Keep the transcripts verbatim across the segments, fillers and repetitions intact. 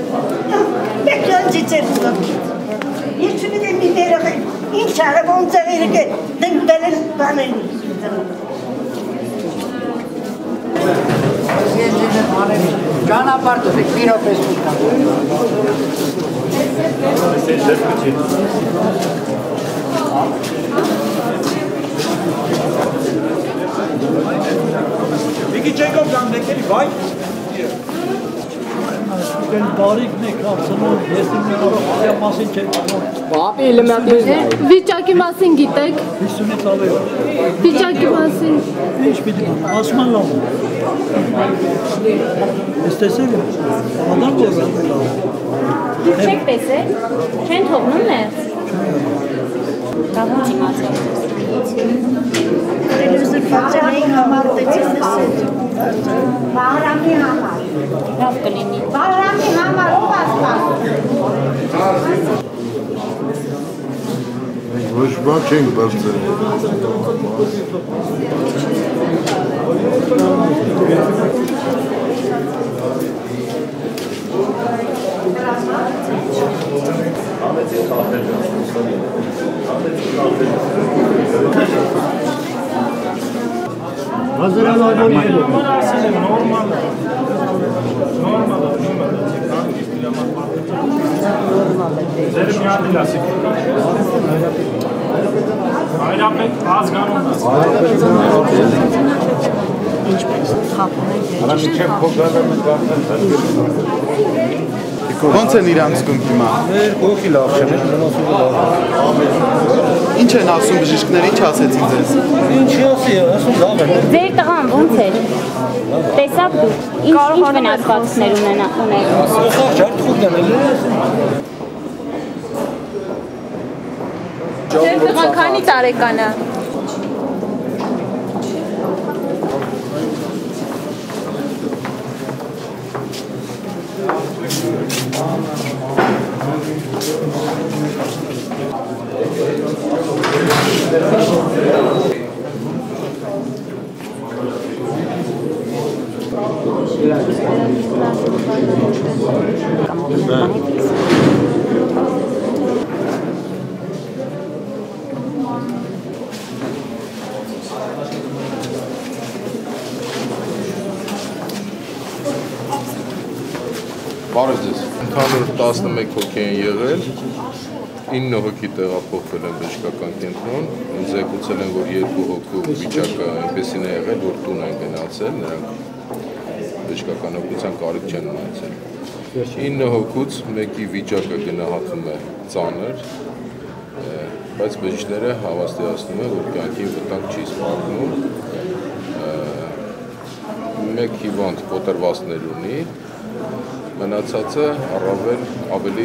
Bekliyorum çiçeğini. Hiçbir de bir yere inşallah onca yere denk gelir bana. Cana parte de Pino Pesca. Peki Jacob can bekleri vay. Ben tarih ne kapsamı resimler yapmasın ki. Abi elementler. Վիճակի մասին գիտեք։ Üstüne çalıyor. Վիճակի մասին։ Hiç bilmiyorum. Asman lazım. İsteseydim. Adam da lazım. Դուք չեք տեսել, չեն թողնում ներս։ Կաղուն իմացել։ Televizyon façanın hamarda çizmesi. Bağıramի համար։ Լավ կլինի։ Bağıramı hamar o basmaz. Ոչ բան չենք բարձր։ Haziran ayı geliyor. Normal. Normal. Zerim ya klasik. Ayramet az ganonda. Ոնց են իրանց զգում հիմա։ Կողքի լավ չեմ, մնացումը լավ։ Ինչ են ասում բժիշկները, ինչ ասեցին ձեզ։ Ինչի ասի, ասում լավ է։ Ձեր տղան ո՞նց էր։ Տեսաք դուք։ Ինչ ինչ վնասվածքներ ունենա ուներ։ Սոխ ջարդխուտ դնել է։ Ձեր տղան քանի տարեկան է։ Բարև ձեզ։ Ընդհանուր տասնմեկ հոգի են եղել, ինը հոգի տեղափոխվել են բժշկական կենտրոն, զեկուցել են, որ երկու հոգու վիճակը այնպեսին է եղել, որ տուն են գնացել, նրանք բժշկական օգնության կարիք չեն ունեցել։ ինը հոգուց մեկի վիճակը գնահատվում է ծանր, բայց բժիշկները հավաստիացնում են, որ կյանքին վտանգ չի սպառնում, մեկ հիվանդ կոտրվածքներ ունի, մնացածը առավել ավելի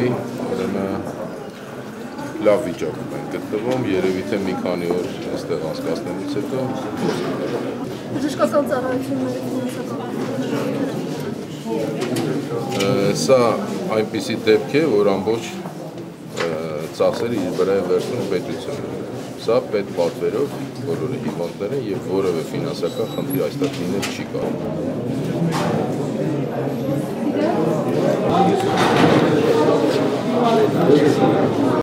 լավ վիճակում են գտնվում, երևի թե մի քանի օր այստեղ անցկացնելուց հետո Բժշկական ծառայությունների ֆինանսական։ Սա այնպիսի դեպք է, որ ամբողջ ծախսերը իր վրա է վերցնում պետությունը։ Սա պետ պատվերով բոլորը հիվանդներ են եւ որևէ ֆինանսական խնդիր այստեղ լինել չի կարող։